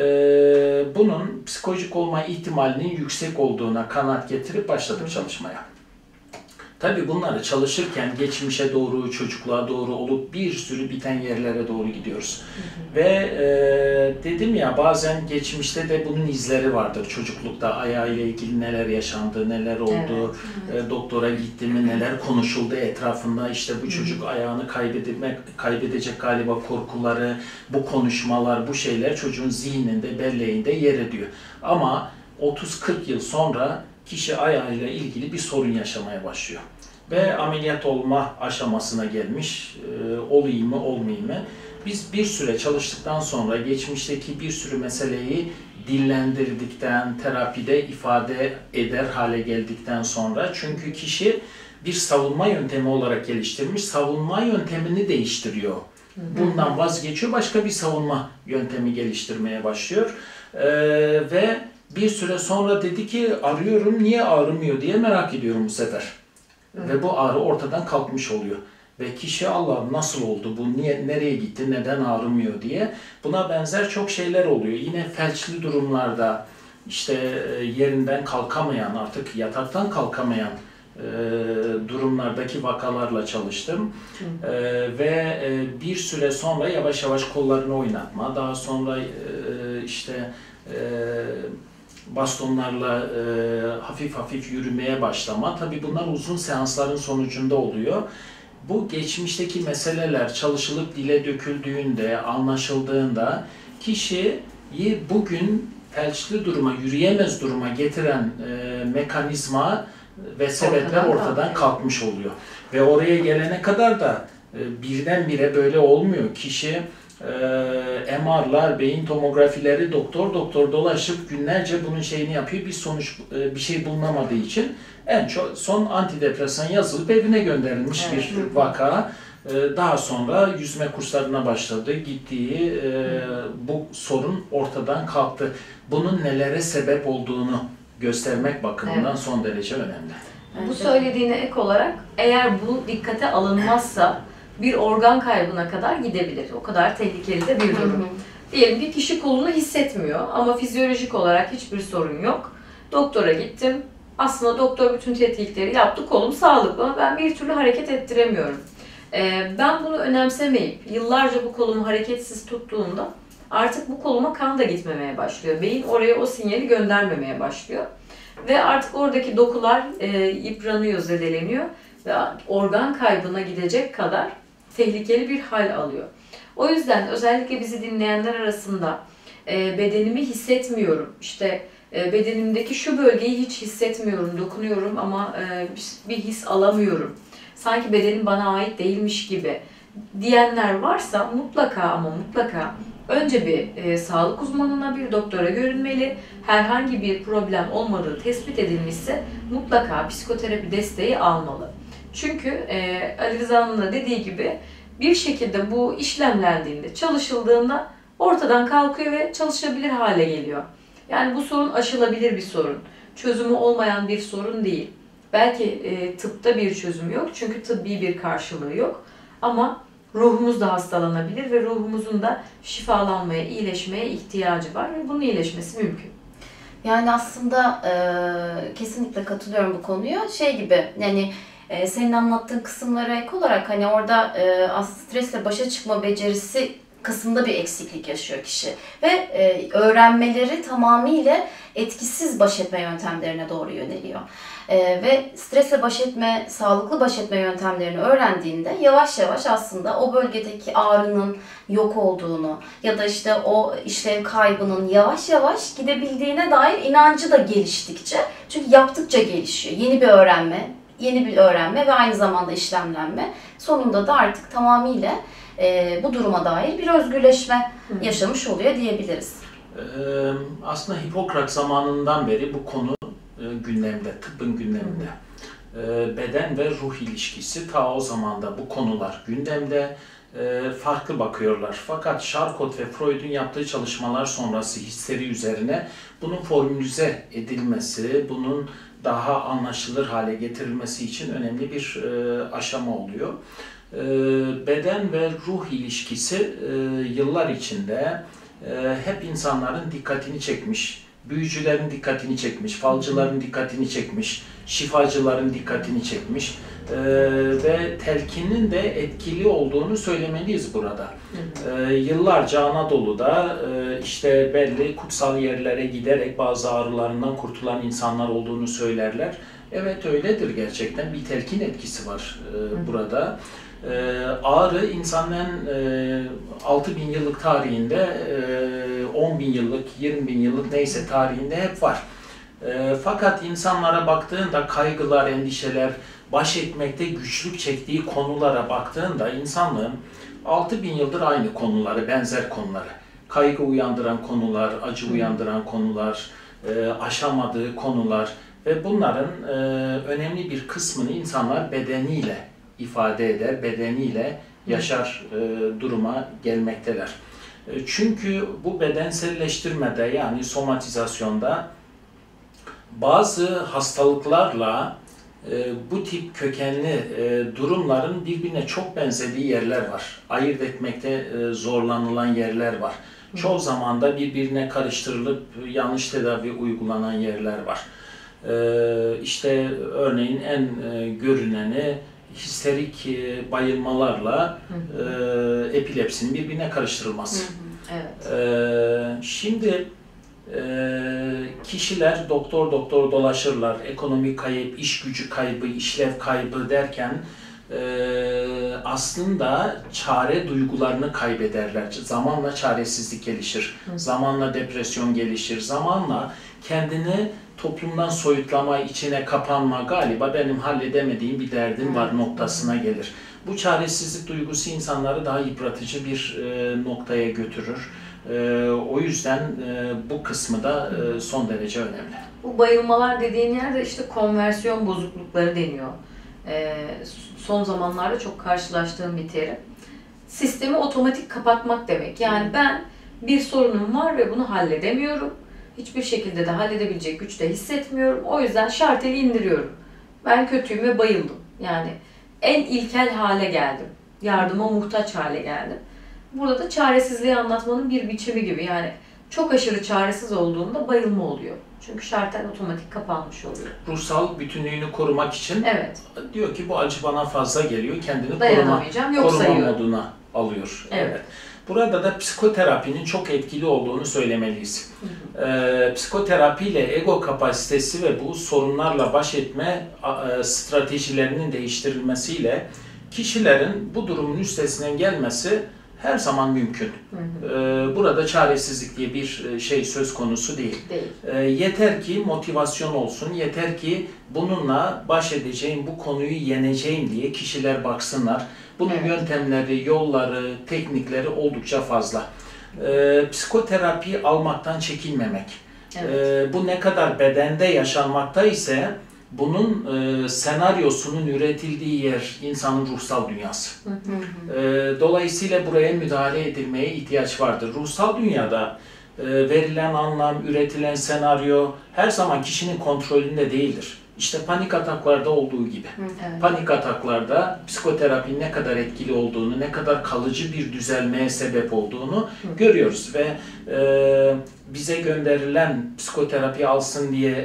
bunun psikolojik olma ihtimalinin yüksek olduğuna kanaat getirip başladık çalışmaya. Tabii bunları çalışırken geçmişe doğru, çocukluğa doğru olup bir sürü biten yerlere doğru gidiyoruz. Ve dedim ya, bazen geçmişte de bunun izleri vardır. Çocuklukta ayağıyla ilgili neler yaşandı, neler oldu, doktora gitti mi, neler konuşuldu etrafında. İşte bu çocuk ayağını kaybedecek galiba korkuları, bu konuşmalar, bu şeyler çocuğun zihninde, belleğinde yer ediyor. Ama 30-40 yıl sonra kişi ayağıyla ilgili bir sorun yaşamaya başlıyor. Ve ameliyat olma aşamasına gelmiş, olayım mı olmayayım mı? Biz bir süre çalıştıktan sonra geçmişteki bir sürü meseleyi dillendirdikten, terapide ifade eder hale geldikten sonra, çünkü kişi bir savunma yöntemi olarak geliştirmiş, savunma yöntemini değiştiriyor. Bundan vazgeçiyor, başka bir savunma yöntemi geliştirmeye başlıyor. Ve bir süre sonra dedi ki, arıyorum, niye ağrımıyor diye merak ediyorum bu sefer. Ve bu ağrı ortadan kalkmış oluyor. Ve kişi, Allah'ım nasıl oldu bu, niye, nereye gitti, neden ağrımıyor diye. Buna benzer çok şeyler oluyor. Yine felçli durumlarda, işte yerinden kalkamayan, artık yataktan kalkamayan durumlardaki vakalarla çalıştım. Ve bir süre sonra yavaş yavaş kollarını oynatma, daha sonra işte bastonlarla hafif hafif yürümeye başlama. Tabii bunlar uzun seansların sonucunda oluyor. Bu geçmişteki meseleler çalışılıp dile döküldüğünde, anlaşıldığında kişiyi bugün felçli duruma, yürüyemez duruma getiren mekanizma ve sebepler ortadan kalkmış oluyor. Ve oraya gelene kadar da birdenbire böyle olmuyor. Kişi MR'lar, beyin tomografileri doktor doktor dolaşıp günlerce bunun şeyini yapıyor. Bir şey bulunamadığı için en çok son antidepresan yazılıp evine gönderilmiş bir vaka. Daha sonra yüzme kurslarına başladı. Gittiği bu sorun ortadan kalktı. Bunun nelere sebep olduğunu göstermek bakımından son derece önemli. Bu söylediğine ek olarak eğer bu dikkate alınmazsa bir organ kaybına kadar gidebilir. O kadar tehlikeli de bir durum. Diyelim ki kişi kolunu hissetmiyor ama fizyolojik olarak hiçbir sorun yok. Doktora gittim. Aslında doktor bütün tetkikleri yaptı. Kolum sağlıklı ama ben bir türlü hareket ettiremiyorum. Ben bunu önemsemeyip yıllarca bu kolumu hareketsiz tuttuğumda artık bu koluma kan da gitmemeye başlıyor. Beyin oraya o sinyali göndermemeye başlıyor. Ve artık oradaki dokular yıpranıyor, zedeleniyor ve organ kaybına gidecek kadar tehlikeli bir hal alıyor. O yüzden özellikle bizi dinleyenler arasında bedenimi hissetmiyorum, işte bedenimdeki şu bölgeyi hiç hissetmiyorum, dokunuyorum ama bir his alamıyorum, sanki bedenim bana ait değilmiş gibi diyenler varsa mutlaka ama mutlaka önce bir sağlık uzmanına, bir doktora görünmeli. Herhangi bir problem olmadığı tespit edilmişse mutlaka psikoterapi desteği almalı. Çünkü Ali Rıza'nın da dediği gibi bir şekilde bu işlemlendiğinde, çalışıldığında ortadan kalkıyor ve çalışabilir hale geliyor. Yani bu sorun aşılabilir bir sorun. Çözümü olmayan bir sorun değil. Belki tıpta bir çözüm yok çünkü tıbbi bir karşılığı yok. Ama ruhumuz da hastalanabilir ve ruhumuzun da şifalanmaya, iyileşmeye ihtiyacı var ve bunun iyileşmesi mümkün. Yani aslında kesinlikle katılıyorum bu konuya. Şey gibi, yani senin anlattığın kısımlara ek olarak hani orada stresle başa çıkma becerisi kısımda bir eksiklik yaşıyor kişi. Ve öğrenmeleri tamamıyla etkisiz baş etme yöntemlerine doğru yöneliyor. Ve stresle baş etme, sağlıklı baş etme yöntemlerini öğrendiğinde yavaş yavaş aslında o bölgedeki ağrının yok olduğunu ya da işte o işlev kaybının yavaş yavaş gidebildiğine dair inancı da geliştikçe, çünkü yaptıkça gelişiyor. Yeni bir öğrenme ve aynı zamanda işlemlenme. Sonunda da artık tamamıyla bu duruma dair bir özgürleşme yaşamış oluyor diyebiliriz. Aslında Hipokrat zamanından beri bu konu gündemde, tıbbın gündeminde. Beden ve ruh ilişkisi ta o zamanda bu konular gündemde. Farklı bakıyorlar. Fakat Charcot ve Freud'un yaptığı çalışmalar sonrası histeri üzerine bunun formülize edilmesi, bunun daha anlaşılır hale getirilmesi için önemli bir aşama oluyor. Beden ve ruh ilişkisi yıllar içinde hep insanların dikkatini çekmiş, büyücülerin dikkatini çekmiş, falcıların dikkatini çekmiş, şifacıların dikkatini çekmiş ve telkinin de etkili olduğunu söylemeliyiz burada. Yıllarca Anadolu'da işte belli kutsal yerlere giderek bazı ağrılarından kurtulan insanlar olduğunu söylerler. Evet, öyledir gerçekten. Bir telkin etkisi var burada. Ağrı insanların 6000 yıllık tarihinde, 10.000 yıllık, 20.000 yıllık neyse tarihinde hep var. Fakat insanlara baktığında kaygılar, endişeler, baş etmekte güçlük çektiği konulara baktığında insanlığın 6000 yıldır aynı konuları, benzer konuları, kaygı uyandıran konular, acı uyandıran konular, aşamadığı konular ve bunların önemli bir kısmını insanlar bedeniyle ifade eder, bedeniyle yaşar duruma gelmekteler. Çünkü bu bedenselleştirmede, yani somatizasyonda bazı hastalıklarla bu tip kökenli durumların birbirine çok benzediği yerler var. Ayırt etmekte zorlanılan yerler var. Çoğu zaman da birbirine karıştırılıp yanlış tedavi uygulanan yerler var. İşte örneğin en görüneni histerik bayılmalarla epilepsinin birbirine karıştırılması. Evet. Şimdi kişiler doktor doktor dolaşırlar, ekonomik kayıp, iş gücü kaybı, işlev kaybı derken aslında çare duygularını kaybederler. Zamanla çaresizlik gelişir, zamanla depresyon gelişir, zamanla kendini toplumdan soyutlama, içine kapanma, galiba benim halledemediğim bir derdim var noktasına gelir. Bu çaresizlik duygusu insanları daha yıpratıcı bir noktaya götürür. O yüzden bu kısmı da son derece önemli. Bu bayılmalar dediğin yerde işte konversiyon bozuklukları deniyor. Son zamanlarda çok karşılaştığım bir terim. Sistemi otomatik kapatmak demek. Yani ben bir sorunum var ve bunu halledemiyorum. Hiçbir şekilde de halledebilecek güçte hissetmiyorum. O yüzden şarteli indiriyorum. Ben kötüyüm ve bayıldım. Yani en ilkel hale geldim. Yardıma muhtaç hale geldim. Burada da çaresizliği anlatmanın bir biçimi gibi. Yani çok aşırı çaresiz olduğunda bayılma oluyor. Çünkü şartel otomatik kapanmış oluyor. Ruhsal bütünlüğünü korumak için diyor ki bu acı bana fazla geliyor, kendini koruma moduna alıyor. Evet. Burada da psikoterapinin çok etkili olduğunu söylemeliyiz. Psikoterapiyle ego kapasitesi ve bu sorunlarla baş etme stratejilerinin değiştirilmesiyle kişilerin bu durumun üstesinden gelmesi her zaman mümkün. Burada çaresizlik diye bir şey söz konusu değil. Yeter ki motivasyon olsun, yeter ki bununla baş edeceğim, bu konuyu yeneceğim diye kişiler baksınlar. Bunun yöntemleri, yolları, teknikleri oldukça fazla. Psikoterapi almaktan çekinmemek. Bu ne kadar bedende yaşanmakta ise bunun senaryosunun üretildiği yer insanın ruhsal dünyası. Dolayısıyla buraya müdahale edilmeye ihtiyaç vardır. Ruhsal dünyada verilen anlam, üretilen senaryo her zaman kişinin kontrolünde değildir. İşte panik ataklarda olduğu gibi. Panik ataklarda psikoterapinin ne kadar etkili olduğunu, ne kadar kalıcı bir düzelmeye sebep olduğunu görüyoruz. Ve bize gönderilen psikoterapi alsın diye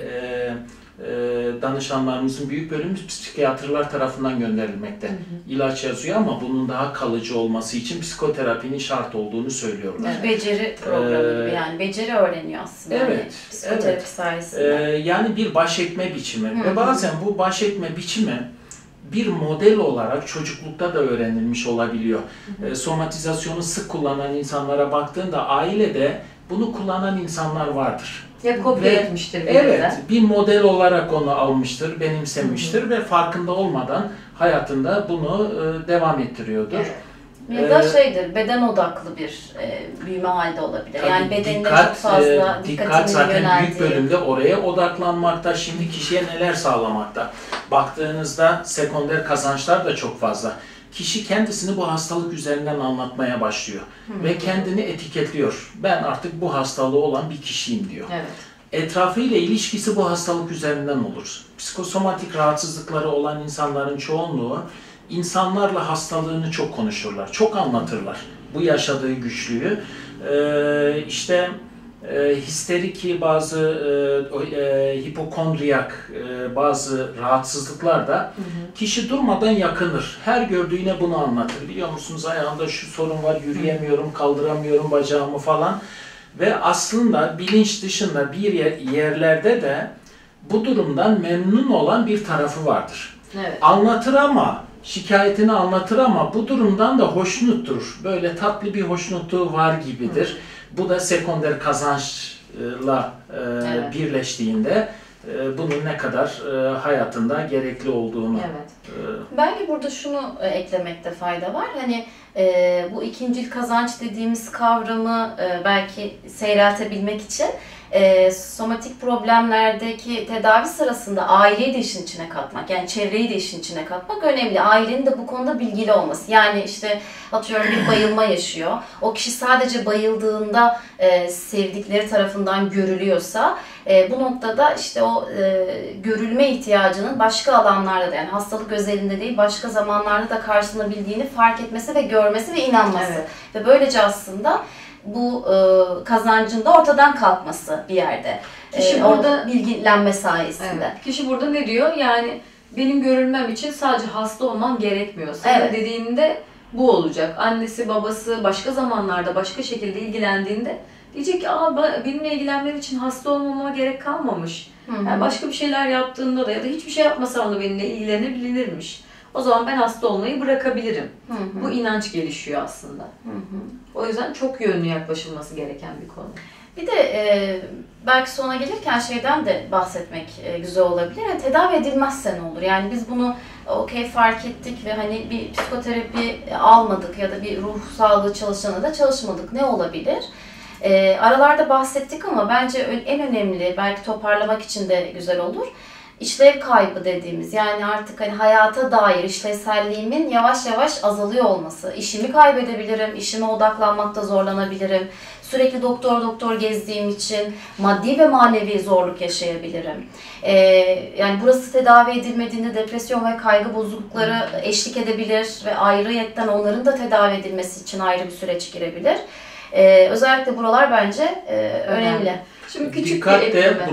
danışanlarımızın büyük bölümü psikiyatrlar tarafından gönderilmekte. İlaç yazıyor ama bunun daha kalıcı olması için psikoterapinin şart olduğunu söylüyorlar. Beceri programı gibi, yani beceri öğreniyor aslında. Evet. Psikoterapi sayesinde. Yani bir baş etme biçimi ve bazen bu baş etme biçimi bir model olarak çocuklukta da öğrenilmiş olabiliyor. Somatizasyonu sık kullanan insanlara baktığında ailede bunu kullanan insanlar vardır. Ya kopya etmiştir birinden. Evet, bir model olarak onu almıştır, benimsemiştir ve farkında olmadan hayatında bunu devam ettiriyordur. Ya da beden odaklı bir büyüme halde olabilir. Yani bedenine çok fazla dikkat zaten büyük bölümde oraya odaklanmakta. Şimdi kişiye neler sağlamakta? Baktığınızda sekonder kazançlar da çok fazla. Kişi kendisini bu hastalık üzerinden anlatmaya başlıyor ve kendini etiketliyor. Ben artık bu hastalığı olan bir kişiyim diyor. Etrafıyla ilişkisi bu hastalık üzerinden olur. Psikosomatik rahatsızlıkları olan insanların çoğunluğu insanlarla hastalığını çok konuşurlar, çok anlatırlar bu yaşadığı güçlüğü. Histerik bazı hipokondriyak bazı rahatsızlıklar da kişi durmadan yakınır. Her gördüğüne bunu anlatır. Biliyor musunuz, ayağımda şu sorun var, yürüyemiyorum, kaldıramıyorum bacağımı falan. Ve aslında bilinç dışında bir yerlerde de bu durumdan memnun olan bir tarafı vardır. Anlatır ama, şikayetini anlatır ama bu durumdan da hoşnuttur. Böyle tatlı bir hoşnutluğu var gibidir. Bu da sekonder kazançla birleştiğinde bunun ne kadar hayatında gerekli olduğunu. Belki burada şunu eklemekte fayda var. Hani bu ikincil kazanç dediğimiz kavramı belki seyreltebilmek için somatik problemlerdeki tedavi sırasında aileyi de işin içine katmak, yani çevreyi de işin içine katmak önemli. Ailenin de bu konuda bilgili olması. Yani işte atıyorum bir bayılma yaşıyor. O kişi sadece bayıldığında sevdikleri tarafından görülüyorsa bu noktada işte o görülme ihtiyacının başka alanlarda da, yani hastalık özelinde değil başka zamanlarda da karşılanabildiğini fark etmesi ve görmesi ve inanması. Ve böylece aslında bu kazancın da ortadan kalkması bir yerde. Kişi burada bilgilenme sayesinde. Kişi burada ne diyor? Yani benim görülmem için sadece hasta olmam gerekmiyor. Senin dediğinde bu olacak. Annesi, babası başka zamanlarda başka şekilde ilgilendiğinde diyecek ki benimle ilgilenmen için hasta olmama gerek kalmamış. Yani başka bir şeyler yaptığında da ya da hiçbir şey yapmasam da benimle ilgilenebilirmiş. O zaman ben hasta olmayı bırakabilirim. Hı hı. Bu inanç gelişiyor aslında. Hı hı. O yüzden çok yönlü yaklaşılması gereken bir konu. Bir de belki sona gelirken şeyden de bahsetmek güzel olabilir. Yani tedavi edilmezse ne olur? Yani biz bunu okey fark ettik ve hani bir psikoterapi almadık ya da bir ruh sağlığı çalışanı da çalışmadık. Ne olabilir? Aralarda bahsettik ama bence en önemli, belki toparlamak için de güzel olur. İşlev kaybı dediğimiz, yani artık hani hayata dair işlevselliğimin yavaş yavaş azalıyor olması. İşimi kaybedebilirim, işime odaklanmakta zorlanabilirim. Sürekli doktor gezdiğim için maddi ve manevi zorluk yaşayabilirim. Yani burası tedavi edilmediğinde depresyon ve kaygı bozuklukları eşlik edebilir ve ayrıyetten onların da tedavi edilmesi için ayrı bir süreç girebilir. Özellikle buralar bence önemli. Şimdi küçük bir ekleme.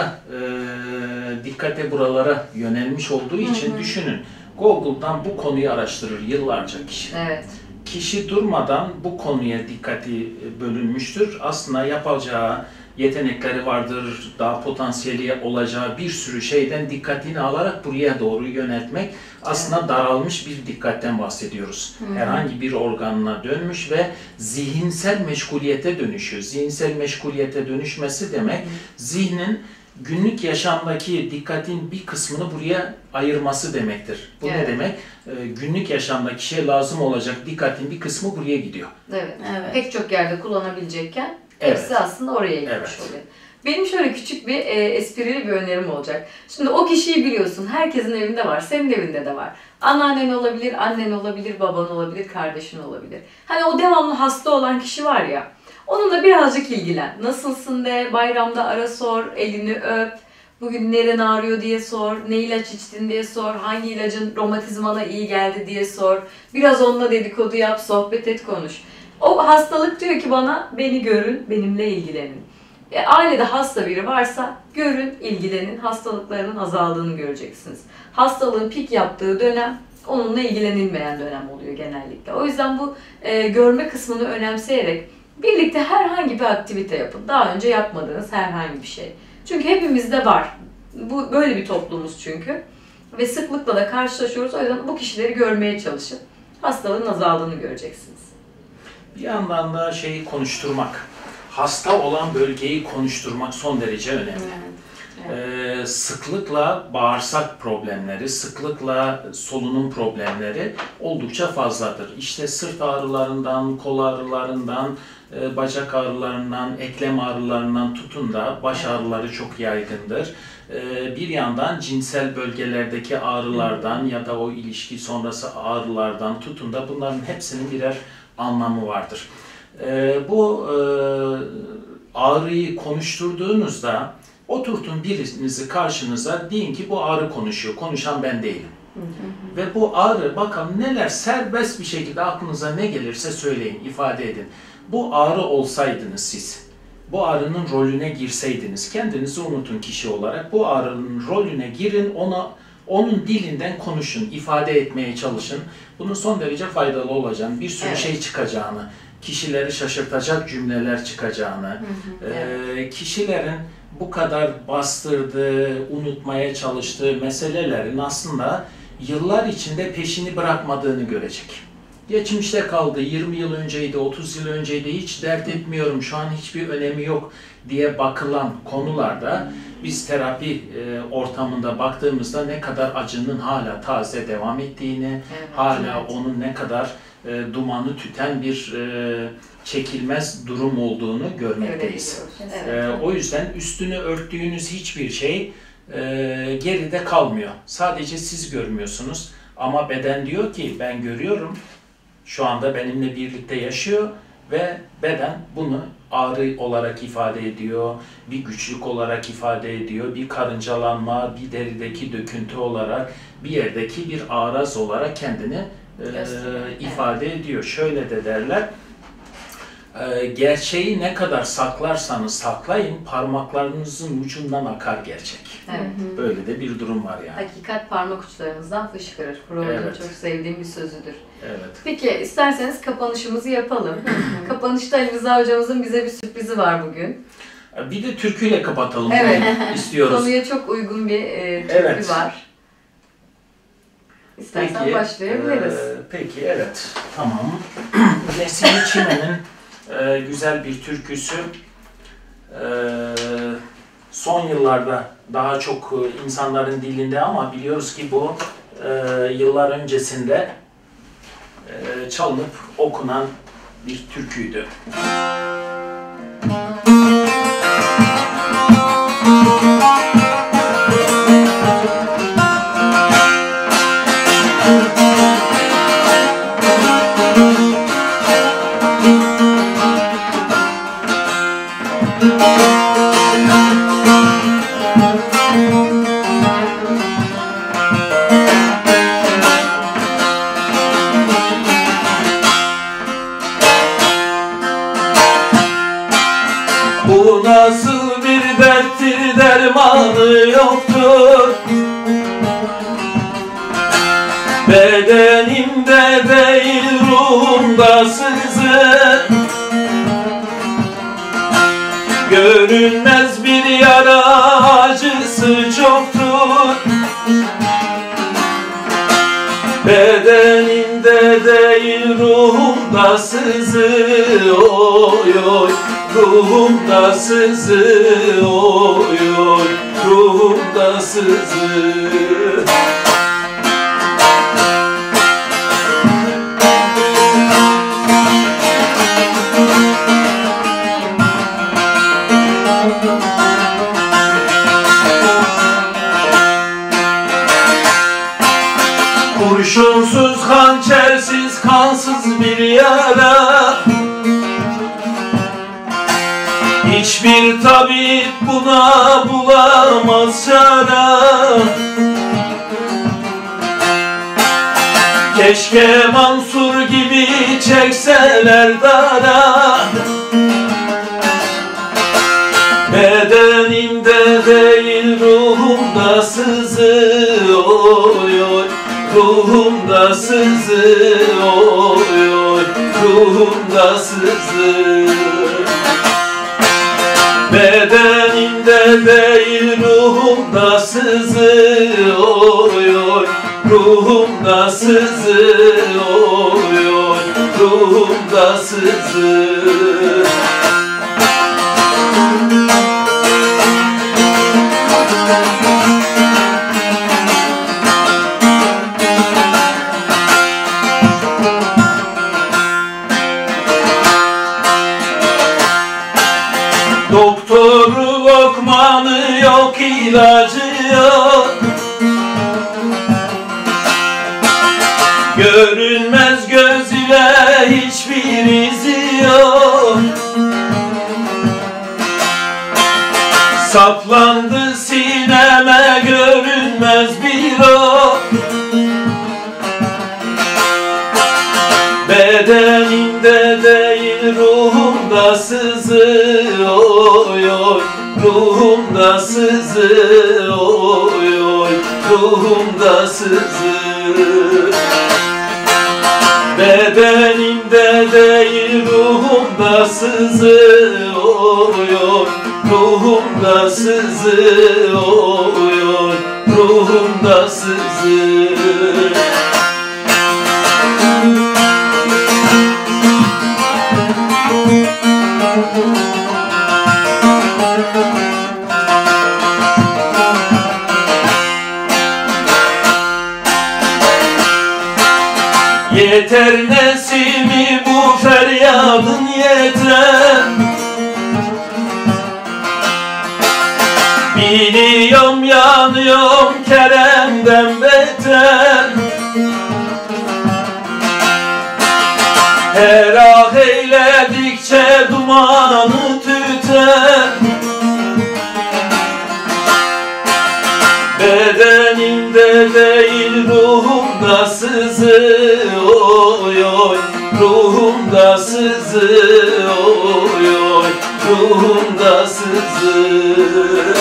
Dikkate buralara yönelmiş olduğu için düşünün. Google'dan bu konuyu araştırır yıllarca kişi. Evet. Kişi durmadan bu konuya dikkati bölünmüştür. Aslında yapacağı yetenekleri vardır, daha potansiyeli olacağı bir sürü şeyden dikkatini alarak buraya doğru yöneltmek. Aslında daralmış bir dikkatten bahsediyoruz. Herhangi bir organına dönmüş ve zihinsel meşguliyete dönüşüyor. Zihinsel meşguliyete dönüşmesi demek, zihnin günlük yaşamdaki dikkatin bir kısmını buraya ayırması demektir. Bu ne demek? Günlük yaşamda kişiye lazım olacak dikkatin bir kısmı buraya gidiyor. Evet. Pek çok yerde kullanabilecekken hepsi aslında oraya gitmiş oluyor. Benim şöyle küçük bir esprili bir önerim olacak. Şimdi o kişiyi biliyorsun. Herkesin evinde var. Senin evinde de var. Anneannen olabilir, annen olabilir, baban olabilir, kardeşin olabilir. Hani o devamlı hasta olan kişi var ya. Onunla birazcık ilgilen. Nasılsın de, bayramda ara sor, elini öp. Bugün neren ağrıyor diye sor, ne ilaç içtin diye sor, hangi ilacın romatizmana iyi geldi diye sor. Biraz onunla dedikodu yap, sohbet et, konuş. O hastalık diyor ki bana, beni görün, benimle ilgilenin. Ailede hasta biri varsa görün, ilgilenin, hastalıklarının azaldığını göreceksiniz. Hastalığın pik yaptığı dönem, onunla ilgilenilmeyen dönem oluyor genellikle. O yüzden bu görme kısmını önemseyerek birlikte herhangi bir aktivite yapın. Daha önce yapmadığınız herhangi bir şey. Çünkü hepimizde var. Bu böyle bir toplumuz çünkü. Ve sıklıkla da karşılaşıyoruz. O yüzden bu kişileri görmeye çalışın. Hastalığın azaldığını göreceksiniz. Bir yandan da şeyi konuşturmak. Hasta olan bölgeyi konuşturmak son derece önemli. Sıklıkla bağırsak problemleri, sıklıkla solunum problemleri oldukça fazladır. İşte sırt ağrılarından, kol ağrılarından, bacak ağrılarından, eklem ağrılarından tutun da baş ağrıları çok yaygındır. Bir yandan cinsel bölgelerdeki ağrılardan ya da o ilişki sonrası ağrılardan tutun da bunların hepsinin birer anlamı vardır. Bu ağrıyı konuşturduğunuzda oturtun birinizi karşınıza, deyin ki bu ağrı konuşuyor, konuşan ben değilim. Ve bu ağrı, bakalım neler, serbest bir şekilde aklınıza ne gelirse söyleyin, ifade edin. Bu ağrı olsaydınız siz, bu ağrının rolüne girseydiniz, kendinizi unutun kişi olarak, bu ağrının rolüne girin, onun dilinden konuşun, ifade etmeye çalışın. Bunun son derece faydalı olacağını, bir sürü şey çıkacağını, kişileri şaşırtacak cümleler çıkacağını, kişilerin bu kadar bastırdığı, unutmaya çalıştığı meselelerin aslında yıllar içinde peşini bırakmadığını görecek. Geçmişte kaldı, 20 yıl önceydi, 30 yıl önceydi, hiç dert etmiyorum, şu an hiçbir önemi yok diye bakılan konularda biz terapi ortamında baktığımızda ne kadar acının hala taze devam ettiğini, hala onun ne kadar dumanı tüten bir çekilmez durum olduğunu görmekteyiz. O yüzden üstünü örttüğünüz hiçbir şey geride kalmıyor. Sadece siz görmüyorsunuz ama beden diyor ki ben görüyorum, şu anda benimle birlikte yaşıyor ve beden bunu ağrı olarak ifade ediyor, bir güçlük olarak ifade ediyor, bir karıncalanma, bir derideki döküntü olarak, bir yerdeki bir ağraz olarak kendini ifade ediyor. Şöyle de derler, gerçeği ne kadar saklarsanız saklayın, parmaklarınızın ucundan akar gerçek. Böyle de bir durum var yani. Hakikat parmak uçlarınızdan fışkırır. Freud'un çok sevdiğim bir sözüdür. Evet. Peki isterseniz kapanışımızı yapalım. Kapanışta Ali Rıza hocamızın bize bir sürprizi var bugün. Bir de türküyle kapatalım evet. istiyoruz. Konuya çok uygun bir türkü var. İstersen başlayabiliriz. Peki, evet. Tamam. Nesimi Çimen'in güzel bir türküsü. Son yıllarda daha çok insanların dilinde ama biliyoruz ki bu yıllar öncesinde çalınıp okunan bir türküydü. Bu nasıl bir derttir, dermanı yoktur. Bedenimde değil ruhumda sızır. Görünmez bir yara, acısı çoktur. Bedenimde değil ruhumda sızır. Oy oy, ruhumda sızır. Oy oy, ruhumda sızır. Kurşunsuz, hançersiz, kansız bir yara. Hiçbir tabip buna bulamaz çare. Keşke Mansur gibi çekseler dara. Bedenimde değil ruhumda sızır. Oy oy, ruhumda sızır. Oy oy, ruhumda sızır. Bedenimde değil ruhumda sızır. Oy oy, ruhumda sızır. Oy oy, ruhumda sızır. Doktoru lokmanı yok, ilacı yok. Görünmez göz ile hiçbir izi yok. Saplandı sineme görünmez bir ok. Bedenimde değil ruhumda sızır. Oy oy, ruhumda sızır. Oy oy, ruhumda sızır. Bedenimde değil ruhumda sızır. Oy oy, ruhumda sızır. Oy oy, ruhumda sızır. Yeter nesimi bu feryadın yeter. Biliyorum yanıyorum Kerem'den beter. Her ah eyledikçe dumanı tüter. Bedenimde değil ruhumda sızır. Oy oy, ruhumda sızır. Oy oy, ruhumda sızır.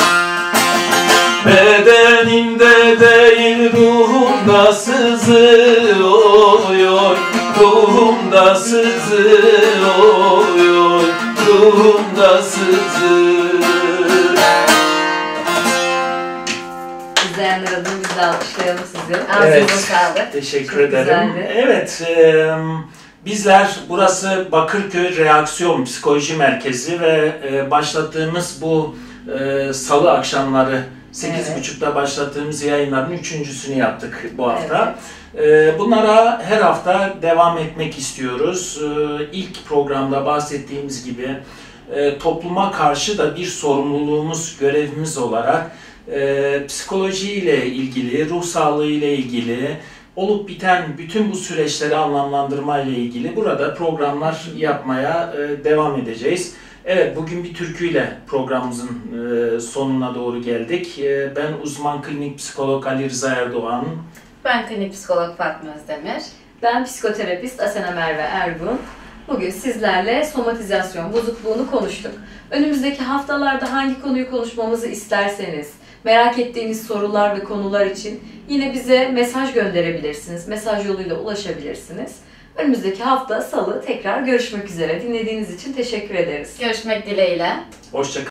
Bedenimde değil ruhumda sızır. Oy oy, ruhumda sızır. Oy oy, ruhumda sızır. Güzel. dinleyenler adına biz de alkışlayalım sizi. Ağzınıza sağlık. Teşekkür Çok ederim. güzeldi. Evet, bizler burası Bakırköy Reaksiyon Psikoloji Merkezi ve başlattığımız bu salı akşamları 8.30'da başlattığımız yayınların 3.'sünü yaptık bu hafta. Bunlara her hafta devam etmek istiyoruz. İlk programda bahsettiğimiz gibi topluma karşı da bir sorumluluğumuz, görevimiz olarak psikoloji ile ilgili, ruh sağlığı ile ilgili, olup biten bütün bu süreçleri anlamlandırma ile ilgili burada programlar yapmaya devam edeceğiz. Evet, bugün bir türküyle programımızın sonuna doğru geldik. Ben uzman klinik psikolog Ali Rıza Erdoğan. Ben klinik psikolog Fatma Özdemir. Ben psikoterapist Asena Merve Ergun. Bugün sizlerle somatizasyon bozukluğunu konuştuk. Önümüzdeki haftalarda hangi konuyu konuşmamızı isterseniz, merak ettiğiniz sorular ve konular için yine bize mesaj gönderebilirsiniz. Mesaj yoluyla ulaşabilirsiniz. Önümüzdeki hafta Salı tekrar görüşmek üzere. Dinlediğiniz için teşekkür ederiz. Görüşmek dileğiyle. Hoşça kalın.